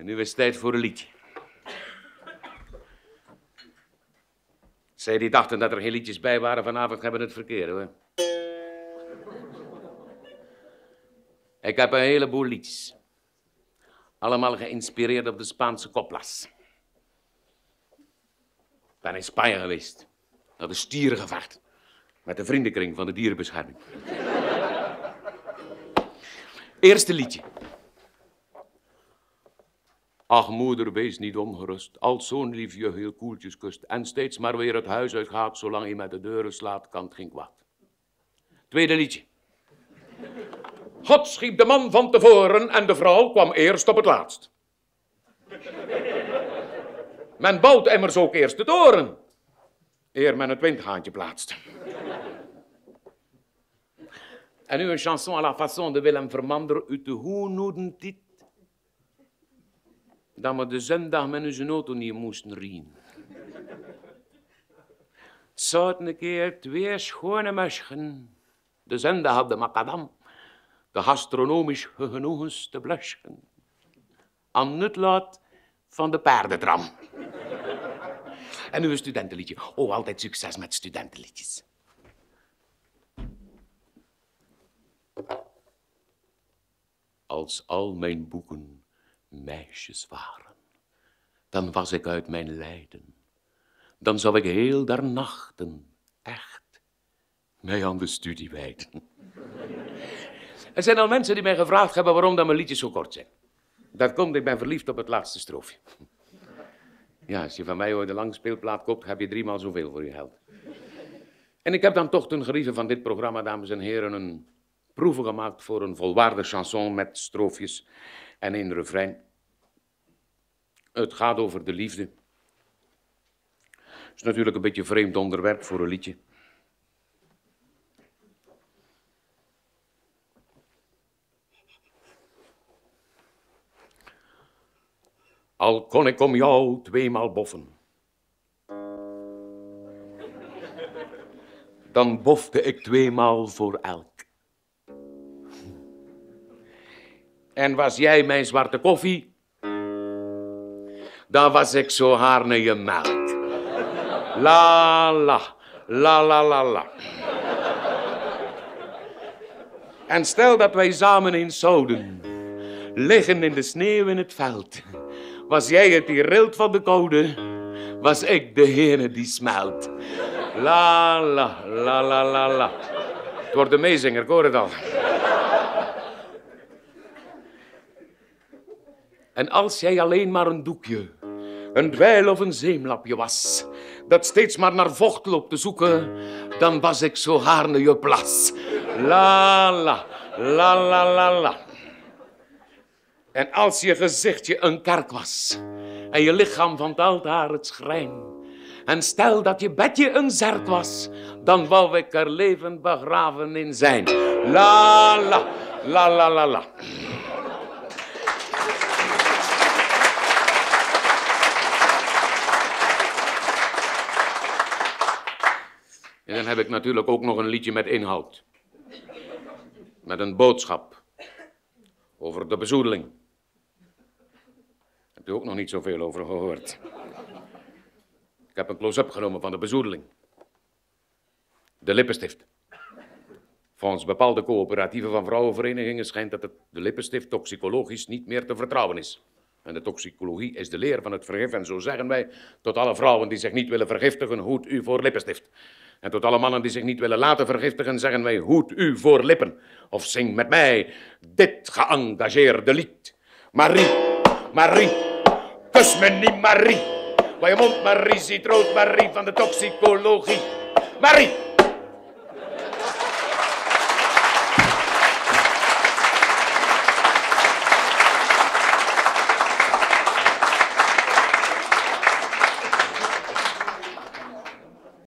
En nu is het tijd voor een liedje. Zij die dachten dat er geen liedjes bij waren vanavond, hebben het verkeerd, hoor. Ik heb een heleboel liedjes. Allemaal geïnspireerd op de Spaanse coplas. Ik ben in Spanje geweest. Naar de stierengevacht. Met de vriendenkring van de dierenbescherming. Eerste liedje. Ach, moeder, wees niet ongerust. Als zo'n lief je heel koeltjes kust. En steeds maar weer het huis uitgaat. Zolang hij met de deuren slaat, kan het geen kwaad. Tweede liedje. God schiep de man van tevoren en de vrouw kwam eerst op het laatst. Men bouwt immers ook eerst de toren, eer men het windgaantje plaatst. En nu een chanson à la façon de Willem Vermander uit de hoe noemen dit? Dat we de zondag met onze auto niet moesten rijden. Het zouden een keer twee schone meisjes de zondag op de macadam de gastronomisch genoegens te blusken. Aan het laat van de paardentram. En nu een studentenliedje. Oh, altijd succes met studentenliedjes. Als al mijn boeken meisjes waren, dan was ik uit mijn lijden. Dan zou ik heel der nachten echt mij aan de studie wijden. Er zijn al mensen die mij gevraagd hebben waarom dat mijn liedjes zo kort zijn. Dat komt, ik ben verliefd op het laatste stroofje. Ja, als je van mij ooit een langspeelplaat koopt, heb je 3 maal zoveel voor je geld. En ik heb dan toch ten gerieve van dit programma, dames en heren, een proeven gemaakt voor een volwaardig chanson met stroofjes en 1 refrein. Het gaat over de liefde. Het is natuurlijk een beetje een vreemd onderwerp voor een liedje. Al kon ik om jou 2 maal boffen, dan bofte ik 2 maal voor elk. En was jij mijn zwarte koffie, dan was ik zo haar naar je melk. La la, la la la la. En stel dat wij samen eens zouden liggen in de sneeuw in het veld. Was jij het die rilt van de koude, was ik degene die smelt. La la, la la la la. Het wordt een meezinger, ik hoor het al. En als jij alleen maar een doekje, een dweil of een zeemlapje was, dat steeds maar naar vocht loopt te zoeken, dan was ik zo gaarne je plas. La la, la la la la. En als je gezichtje een kerk was en je lichaam van het altaar het schrijn, en stel dat je bedje een zerk was, dan wou ik er levend begraven in zijn. La la, la la la la. En dan heb ik natuurlijk ook nog een liedje met inhoud. Met een boodschap over de bezoedeling. Heb je ook nog niet zoveel over gehoord. Ik heb een close-up genomen van de bezoedeling. De lippenstift. Volgens bepaalde coöperatieven van vrouwenverenigingen schijnt dat de lippenstift toxicologisch niet meer te vertrouwen is. En de toxicologie is de leer van het vergif. En zo zeggen wij tot alle vrouwen die zich niet willen vergiftigen, hoed u voor lippenstift. En tot alle mannen die zich niet willen laten vergiftigen, zeggen wij, hoed u voor lippen. Of zing met mij dit geëngageerde lied. Marie, Marie, kus me niet Marie. Waar je mond Marie ziet rood Marie van de toxicologie. Marie!